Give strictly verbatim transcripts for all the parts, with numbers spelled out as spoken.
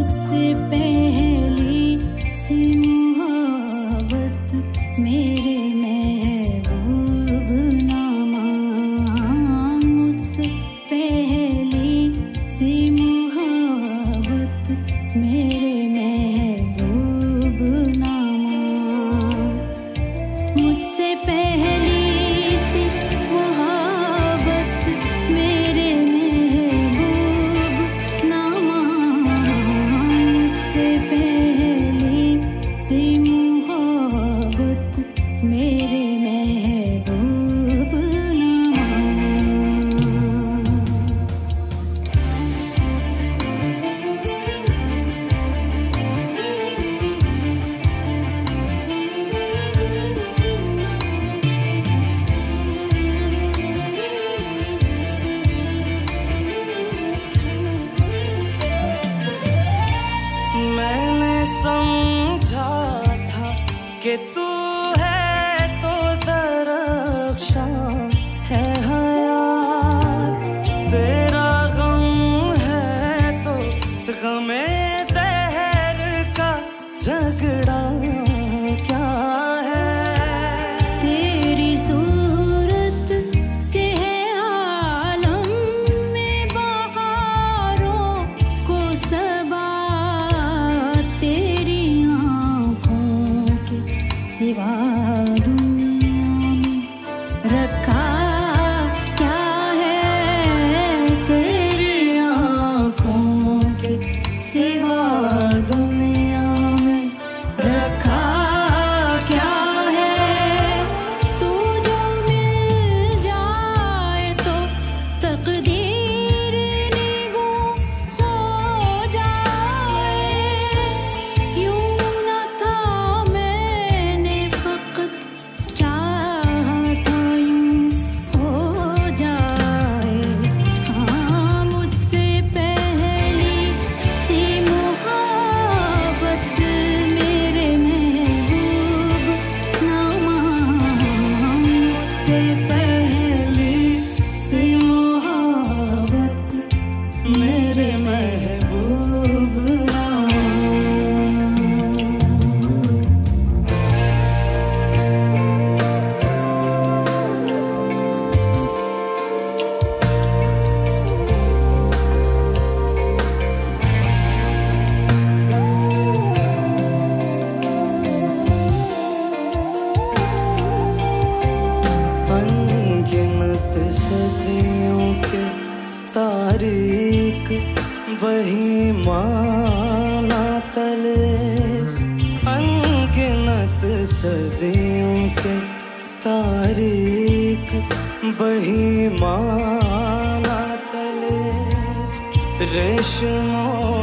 मुझसे पहली सी मोहब्बत मेरे महबूब ना मान। मुझसे पहली सी मोहब्बत मेरे महबूब ना मान। मुझसे पहली सी मोहब्बत मेरे महबूब ना मान। मुझसे पहली सी मोहब्बत मेरे महबूब ना मान। मैंने समझा था कि तू है तो दरख्शा है हयात, तेरा गम है तो गमे दहर का झगड़ा क्या है। तेरी सूरत से है आलम में बहारों को सबा, तेरी आँखों के सिवा दुनिया में रखा क्या है। तेरी आँखों के सिवा दुनिया में रखा क्या है। तू जो मिल जाए तो तकदीर निगो हो जाए। यूं न था मैंने फकत चाहा था यूं हो जाए। हाँ मुझसे पहली सी मोहब्बत मेरे महबूब ना मान। मुझसे पहली सी मोहब्बत मेरे महबूब ना मान। अनगिनत सदियों के तारीख वही माना तले। अनगिनत सदियों के तारीख वही माना तले। रेशमो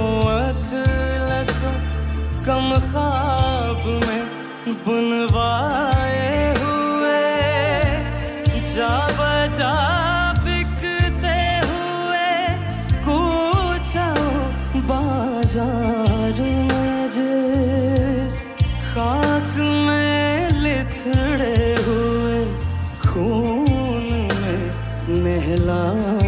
अतलसो कम ख्वाब में बुनवाए हुए, जा बजा बिकते हुए कूचा बाजार में। जिस खाक में लिथड़े हुए खून में नहला